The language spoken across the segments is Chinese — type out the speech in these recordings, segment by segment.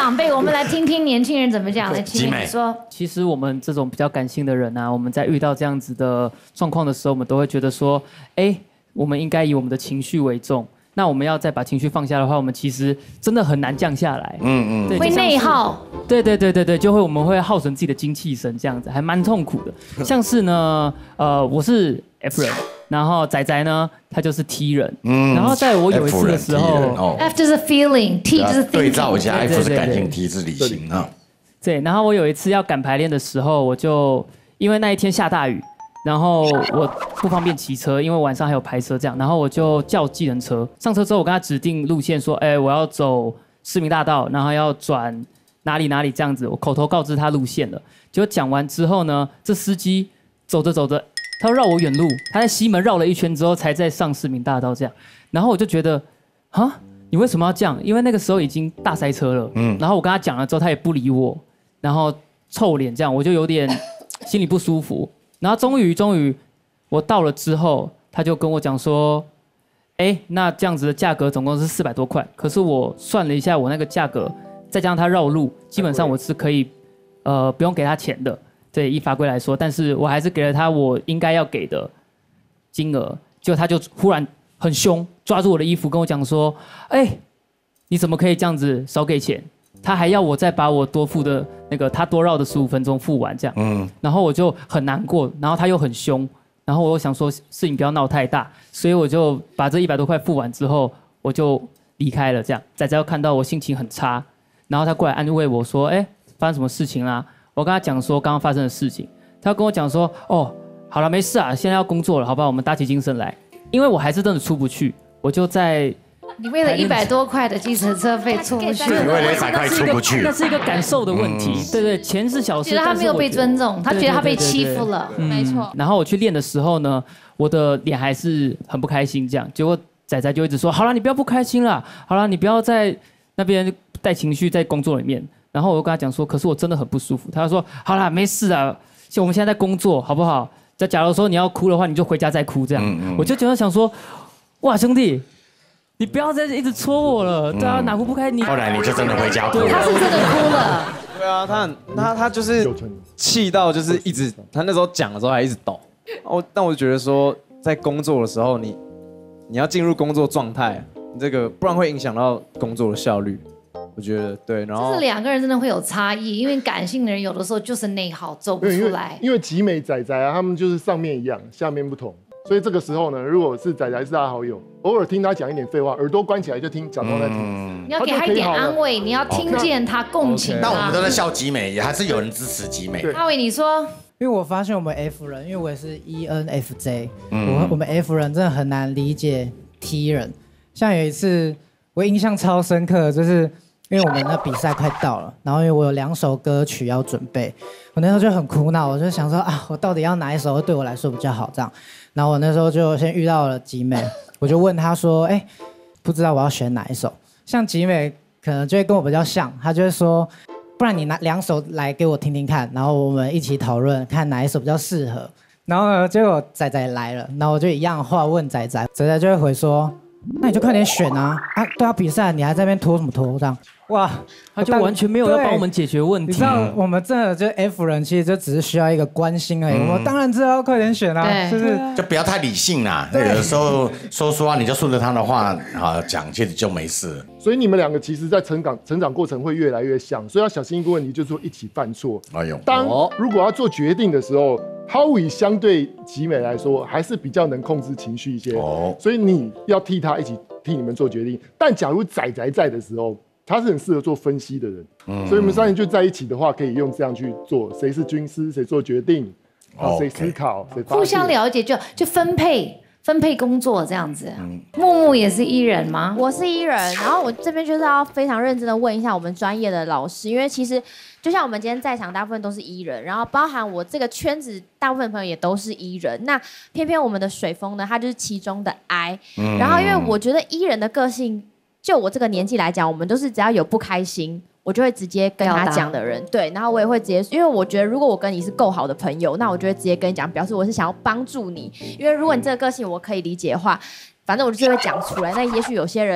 长辈，我们来听听年轻人怎么讲。来，齐美说， 其实我们这种比较感性的人啊，我们在遇到这样子的状况的时候，我们都会觉得说，我们应该以我们的情绪为重。那我们要再把情绪放下的话，我们其实真的很难降下来。对， 会内耗。 对，就会我们会耗损自己的精气神，这样子还蛮痛苦的。像是呢，我是 F 人，然后仔仔呢，他就是 T 人。然后在我有一次的时候 ，F 就是 feeling，T 就是 thinking。 对照一下 ，F 是感性，T 是理性啊。 对，然后我有一次要赶排练的时候，我就因为那一天下大雨。然后我不方便骑车，因为晚上还有拍摄这样，然后我就叫计程车。上车之后，我跟他指定路线，说，我要走市民大道，然后要转哪里这样子，我口头告知他路线了。结果讲完之后呢，这司机走着，他绕我远路，他在西门绕了一圈之后，才在上市民大道这样。然后我就觉得，你为什么要这样？因为那个时候已经大塞车了。然后我跟他讲了之后，他也不理我，然后臭脸这样，我就有点心里不舒服。然后终于，我到了之后，他就跟我讲说，那这样子的价格总共是400多块，可是我算了一下，我那个价格再加上他绕路，基本上我是可以，不用给他钱的，对，依法规来说，但是我还是给了他我应该要给的金额，结果他就忽然很凶，抓住我的衣服跟我讲说，你怎么可以这样子少给钱？他还要我再把我多付的那个他多绕的15分钟付完这样，然后我就很难过，然后他又很凶，然后我又想说事情不要闹太大，所以我就把这100多块付完之后，我就离开了这样。仔仔看到我心情很差，然后他过来安慰我说，发生什么事情啦？我跟他讲说刚刚发生的事情，他跟我讲说，好了没事啊，现在要工作了，好不好？我们打起精神来，因为我还是真的出不去，我就在。 你为了100多块的计程车费出不去， 你为了100块出不去， 那是一个感受的问题。对，钱是小事， 觉得他没有被尊重，他觉得他被欺负了， 没错。 然后我去练的时候呢，我的脸还是很不开心，这样。结果仔仔就一直说：“好了，你不要不开心了，好了，你不要在那边带情绪在工作里面。”然后我就跟他讲说：“可是我真的很不舒服。”他就说：“好了，没事啊，我们现在在工作，好不好？假如说你要哭的话，你就回家再哭这样。”我就觉得想说：“哇，兄弟！”你不要再一直戳我了，对啊，哪壶不开你。 后来你就真的回家哭了。 他是真的哭了。 对啊，他就是气到就是一直，他那时候讲的时候还一直抖。但我就觉得说，在工作的时候，你要进入工作状态，你这个不然会影响到工作的效率。我觉得对，然后就是2个人真的会有差异，因为感性的人有的时候就是内耗，走不出来。 因为集美仔仔啊，他们就是上面一样，下面不同。所以这个时候呢，如果是仔仔是他好友，偶尔听他讲一点废话，耳朵关起来就听，假装在听。 你要给他一点安慰，你要听见他，共情他。 那我们都在笑集美，也还是有人支持集美。 阿伟，你说， 因为我发现我们 F 人，因为我也是 ENFJ，我们 F 人真的很难理解 T 人。像有一次我印象超深刻，就是因为我们的比赛快到了，然后因为我有2首歌曲要准备，我那时候就很苦恼，我就想说我到底要哪一首对我来说比较好这样。然后我那时候就先遇到了集美，我就问他说，不知道我要选哪一首。像集美可能就会跟我比较像，他就会说，不然你拿2首来给我听听看，然后我们一起讨论看哪一首比较适合。然后呢，结果仔仔来了，然后我就一样的话问仔仔，仔仔就会回说，那你就快点选啊！都要比赛，你还在那边拖什么拖这样？哇， 他就完全没有要帮我们解决问题。 你知道我们真的就 F 人，其实就只是需要一个关心而已。我当然知道要快点选啊，是不是？ 就不要太理性啦。有的时候说实话，你就顺着他的话讲，其实就没事。 所以你们2个其实在成长过程会越来越像，所以要小心一个问题，就是说一起犯错。当如果要做决定的时候，Howie 相对集美来说还是比较能控制情绪一些，所以你要替他一起替你们做决定。但假如仔仔在的时候，他是很适合做分析的人，所以我们3人就在一起的话，可以用这样去做，谁是军师，谁做决定，谁思考，谁互相了解，就分配工作这样子。木木也是E人吗？ 我是E人，然后我这边就是要非常认真的问一下我们专业的老师，因为其实就像我们今天在场大部分都是E人，然后包含我这个圈子大部分朋友也都是E人，那偏偏我们的水风呢，他就是其中的 I，然后因为我觉得E人的个性。就我这个年纪来讲，我们都是只要有不开心，我就会直接跟他讲的人。对，然后我也会直接，因为我觉得如果我跟你是够好的朋友，那我就会直接跟你讲，表示我是想要帮助你。因为如果你这个个性我可以理解的话，反正我就是会讲出来。那也许有些人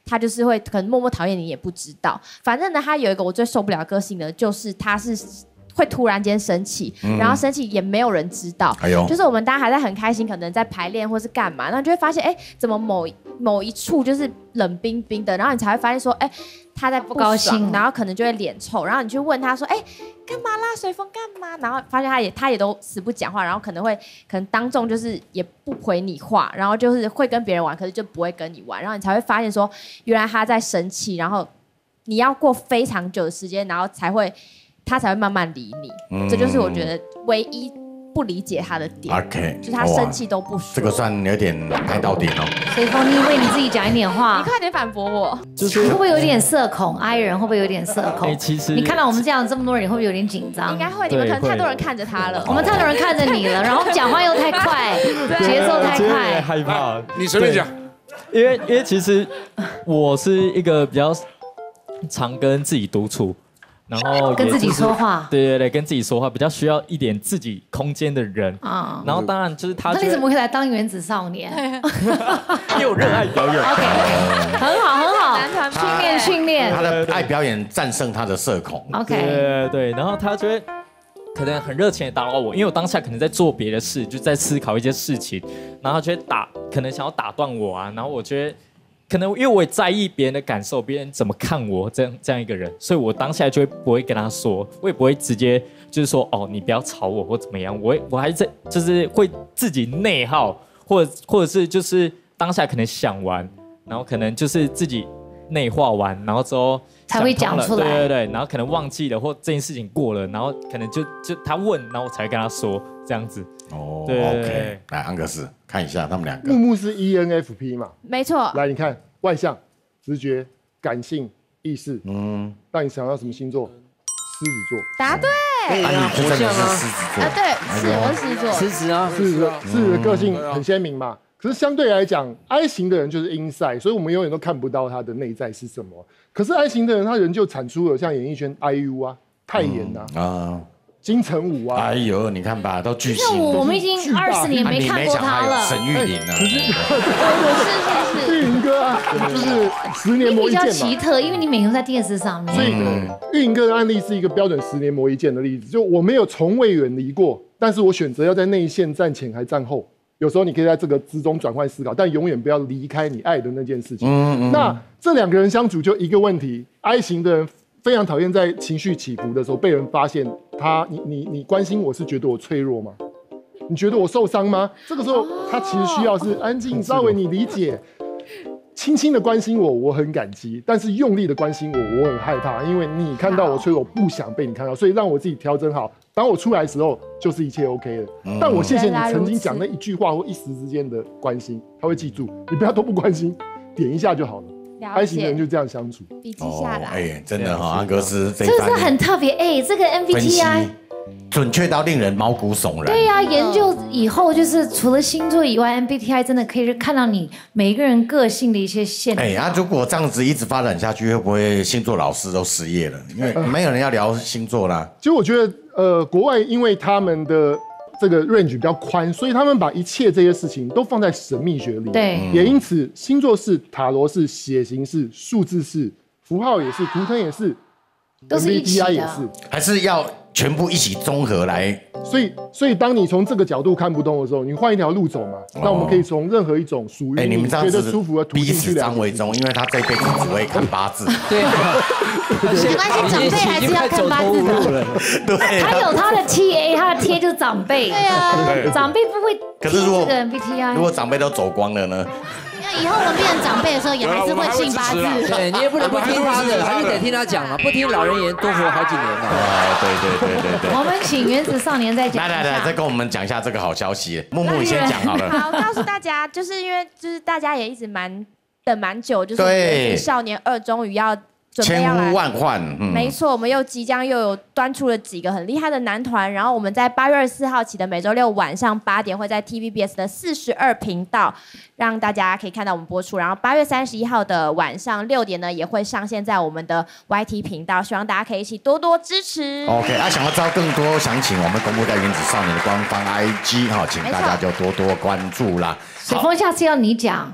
他就是会可能默默讨厌你也不知道。反正呢，他有一个我最受不了的个性的，就是他是会突然间生气，然后生气也没有人知道。就是我们大家还在很开心，可能在排练或是干嘛，然后就会发现，怎么某一处就是冷冰冰的，然后你才会发现说，他在不高兴，然后可能就会脸臭，然后你去问他说，干嘛啦？随风干嘛？然后发现他也都死不讲话，然后可能当众就是也不回你话，然后就是会跟别人玩，可是就不会跟你玩，然后你才会发现说，原来他在生气，然后你要过非常久的时间，然后他才会慢慢理你。这就是我觉得唯一不理解他的点。 OK， 就是他生气都不说。 这个算有点拍到点哦。 随风，你以为你自己讲一点话？ 你快点反驳我。 就是会不会有点社恐？I 人会不会有点社恐？ 其实你看到我们这样这么多人，你会不会有点紧张？ 应该会，你们可能太多人看着他了。 我们太多人看着你了，然后讲话又太快，节奏太快， 害怕。 你随便讲。 因为其实我是一个比较常跟自己独处。然后跟自己说话， 对，跟自己说话比较需要一点自己空间的人啊。然后当然就是他， 那你怎么会来当原子少年？ 因为我热爱表演。 OK， 很好，训练。 他的爱表演战胜他的社恐。 OK， 对，然后他就会可能很热情的打扰我，因为我当下可能在做别的事，就在思考一些事情，然后他就会可能想要打断我啊，然后我觉得。可能因为我也在意别人的感受，别人怎么看我这样一个人，所以我当下就不会跟他说，我也不会直接就是说你不要吵我或怎么样，我还是就是会自己内耗，或者是就是当下可能想完，然后可能就是自己内化完，然后之后才会讲出来， 对，然后可能忘记了或这件事情过了，然后可能就他问，然后我才跟他说这样子。 对 ，OK， 来安格斯看一下他们两个。 木木是 ENFP 嘛？ 没错。 来，你看外向、直觉、感性、意识。让你想到什么星座？狮子座。 答对。 你就真的是狮子座。 对，我是狮子座。 狮子啊， 狮子的个性很鲜明嘛。可是相对来讲 ，I 型的人就是 inside， 所以我们永远都看不到他的内在是什么。可是 I 型的人，他人就产出了像演艺圈 IU 啊、泰妍啊。金城武啊！ 哎呦，你看吧，都巨星。 我们已经20年没看过他了。 沈玉琳啊， 是玉琳哥啊，就是10年磨一剑嘛。 比较奇特，因为你每天都在电视上面。 所以玉琳哥的案例是一个标准10年磨一剑的例子。就我没有从未远离过，但是我选择要在内线站前还站后。有时候你可以在这个之中转换思考，但永远不要离开你爱的那件事情。那这2个人相处就一个问题 ，I 型的人。非常讨厌在情绪起伏的时候被人发现你关心我是觉得我脆弱吗？你觉得我受伤吗？这个时候他其实需要是安静，稍微你理解，轻轻的关心我很感激，但是用力的关心我很害怕，因为你看到我脆弱，不想被你看到，所以让我自己调整好。当我出来的时候，就是一切 OK 了。但我谢谢你曾经讲那一句话或一时之间的关心，他会记住。你不要都不关心，点一下就好了。I 型的人就这样相处， 笔记下来。 真的哈，安格斯这个是很特别这个 MBTI 准确到令人毛骨悚然。 对呀，研究以后就是除了星座以外 ，MBTI 真的可以看到你每一个人个性的一些线条。 如果这样子一直发展下去，会不会星座老师都失业了？因为没有人要聊星座啦。 其实我觉得，国外因为他们的这个 range 比较宽，所以他们把一切这些事情都放在神秘学里。 对， 也因此星座是、塔罗是、血型是、数字是、符号也是、图腾也是， 都是一起的， 也是， 还是要全部一起综合来。 所以当你从这个角度看不懂的时候，你换一条路走嘛。那我们可以从任何一种属于你觉得舒服的途径去了解。 彼此张为忠，因为他这辈子只会看八字。 对， 没关系，长辈还是要看八字的。 对， 他有他的 TA， 他的 TA 就是长辈。对啊，长辈不会。 可是如果长辈都走光了呢？ 以后我们变成长辈的时候，也还是会信八字。 对，你也不能不听他的，还是得听他讲啊，不听老人言，多活好几年嘛。 对。 我们请原子少年再讲。 来，再跟我们讲一下这个好消息。木木，你先讲好了。 好，告诉大家，就是因为大家也一直等蛮久，就是原子少年2终于要。 千呼万唤， 没错，我们又有端出了几个很厉害的男团，然后我们在8月24号起的每周六晚上8点会在 TVBS 的42频道让大家可以看到我们播出，然后8月31号的晚上6点呢也会上线在我们的 YT 频道，希望大家可以一起多多支持。 OK， 想要知道更多详情，我们公布在原子少年的官方 IG 请大家就多多关注啦。 水峰，下次要你讲。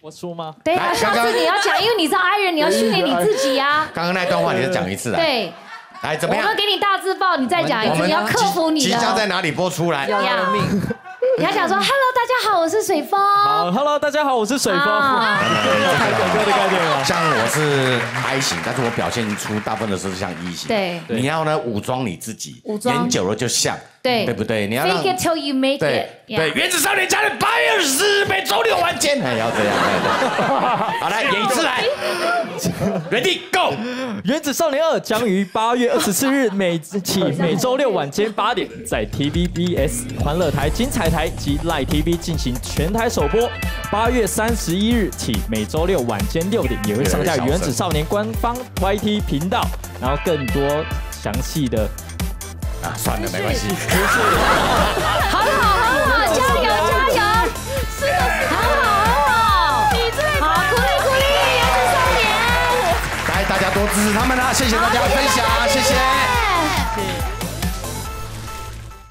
我说吗？ 对啊，上次你要讲，因为你知道爱人，你要训练你自己呀。 刚刚那段话你再讲一次啊。 对。 来，怎么样？ 我们给你大字报，你再讲一次，你要克服你的。 即将在哪里播出来？ 要命！ 你要讲说 ，Hello， 大家好，我是水风。 好 ，Hello， 大家好，我是水风。太广告的概念了。 像我是 I 型，但是我表现出大部分的时候是像 E 型。 对。 你要呢武装你自己， 武装演久了就像。 对。 对不对？你要 Fake it till you make it。 对，原子少年家人8月24日每周6晚间，哎，要这样。好，来演一次来。Ready Go！ 原子少年2将于8月24日每周6晚间8点，在 TVBS 欢乐台、精彩台及 Line TV 进行全台首播。8月31日起，每周6晚间6点也会上架原子少年官方 YT 频道，然后更多详细的算了，没关系。 很好，加油！是的，很好，你最好，鼓励原子少年。 来，大家多支持他们啦！谢谢大家分享，谢谢。